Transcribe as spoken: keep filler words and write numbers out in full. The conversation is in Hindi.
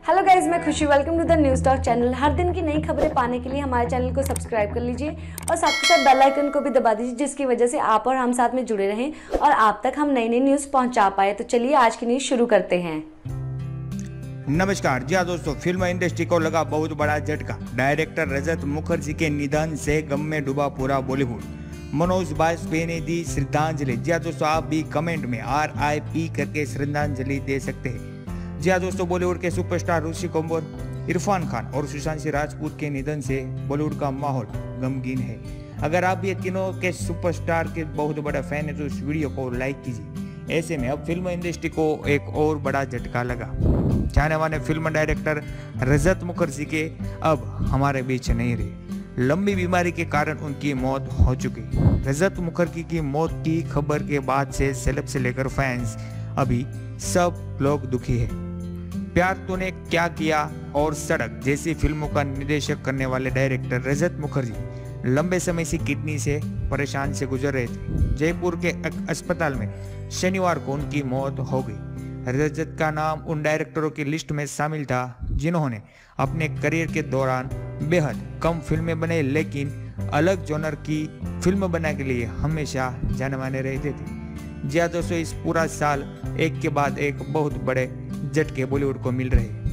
हेलो गाइज, मैं खुशी। Welcome to the News Talk channel. हर दिन की नई खबरें पाने के लिए हमारे चैनल को सब्सक्राइब कर लीजिए और साथ के साथ बेल आइकन को भी दबा दीजिए, जिसकी वजह से आप और हम साथ में जुड़े रहें और आप तक हम नई नई न्यूज़ पहुंचा पाए। तो चलिए आज की न्यूज़ शुरू करते हैं। नमस्कार जी हाँ दोस्तों, फिल्म इंडस्ट्री को लगा बहुत बड़ा झटका। डायरेक्टर रजत मुखर्जी के निधन से गम में डूबा पूरा बॉलीवुड। मनोज बाजपेयी ने दी श्रद्धांजलि। जी हाँ दोस्तों, आप भी कमेंट में आर आई पी करके श्रद्धांजलि दे सकते हैं। जी हाँ दोस्तों, बॉलीवुड के सुपरस्टार ऋषि कपूर, इरफान खान और सुशांत सिंह राजपूत के निधन से बॉलीवुड का माहौल गमगीन है। अगर आप ये तीनों के सुपरस्टार के बहुत बड़ा फैन है तो इस वीडियो को लाइक कीजिए। ऐसे में अब फिल्म इंडस्ट्री को एक और बड़ा झटका लगा। जाने माने फिल्म डायरेक्टर रजत मुखर्जी के अब हमारे बीच नहीं रहे। लंबी बीमारी के कारण उनकी मौत हो चुकी। रजत मुखर्जी की मौत की खबर के बाद से सेलेब से लेकर फैंस अभी सब लोग दुखी है। प्यार तूने क्या किया और सड़क जैसी फिल्मों का निर्देशक करने वाले डायरेक्टर रजत मुखर्जी लंबे समय से किडनी से परेशान से गुजर रहे थे। जयपुर के अस्पताल में शनिवार को उनकी मौत हो गई। रजत का नाम उन डायरेक्टरों की लिस्ट में शामिल था जिन्होंने अपने करियर के दौरान बेहद कम फिल्में बनाई, लेकिन अलग जोनर की फिल्म बनाने के लिए हमेशा जाने माने रहते थे। जी हाँ दोस्तों, इस पूरा साल एक के बाद एक बहुत बड़े झटके बॉलीवुड को मिल रहे हैं।